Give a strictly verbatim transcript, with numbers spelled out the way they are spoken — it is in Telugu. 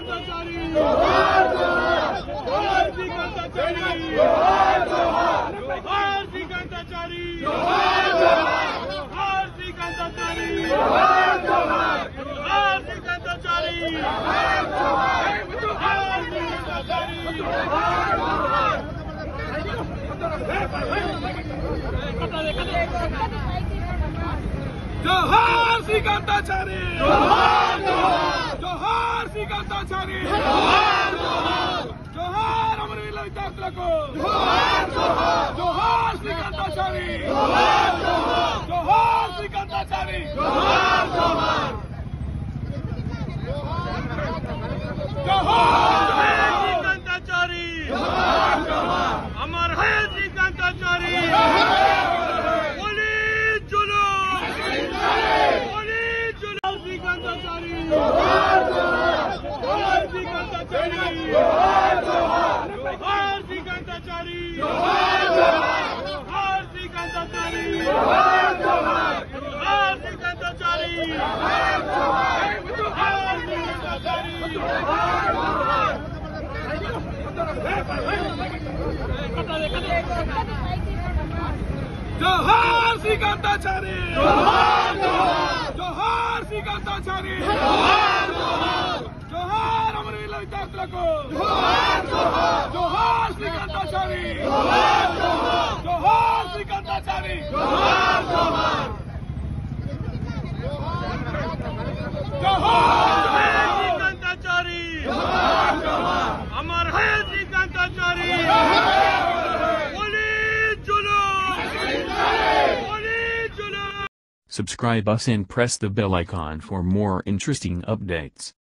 శ్రీకాంతాచారి జోహార్ జోహార్ శ్రీకాంతాచారి జోహార్ జోహార్ జోహార్ శ్రీకాంతాచారి జోహార్ జోహార్ శ్రీకాంతాచారి జోహార్ జోహార్ జోహార్ శ్రీకాంతాచారి జోహార్ జోహార్ జోహార్ శ్రీకాంతాచారి జోహార్ జోహార్ జోహార్ శ్రీకాంతాచారి జోహార్ జోహార్ శ్రీకాంతాచారి జోహార్ జోహార్ అమరవీరుల విద్యార్థులకు జోహార్ జోహార్ శ్రీకాంతాచారి జోహార్ జోహార్ శ్రీకాంతాచారి జోహార్ జోహార్ జోహార్ శ్రీకాంతాచారి జోహార్ జోహార్ అమర్ హై శ్రీకాంతాచారి శ్రీకాంతాచారి జోహార్ జోహార్ శ్రీకాంతాచారి జోహార్ జోహార్ జోహార్ శ్రీకాంతాచారి జోహార్ జోహార్ శ్రీకాంతాచారి జోహార్ జోహార్ జోహార్ శ్రీకాంతాచారి జోహార్ జోహార్ జోహార్ శ్రీకాంతాచారి జోహార్ జోహార్ జోహార్ శ్రీకాంతాచారి జోహార్ జోహార్ శ్రీకాంతాచారి జోహార్ జోహార్ అమరవీరుల విద్యార్థులకు జోహార్ జోహార్ శ్రీకాంతాచారి జోహార్ జోహార్ శ్రీకాంతాచారి జోహార్ జోహార్ జోహార్ శ్రీకాంతాచారి జోహార్ జోహార్ అమర్ హై Srikanthachari Subscribe us and press the bell icon for more interesting updates.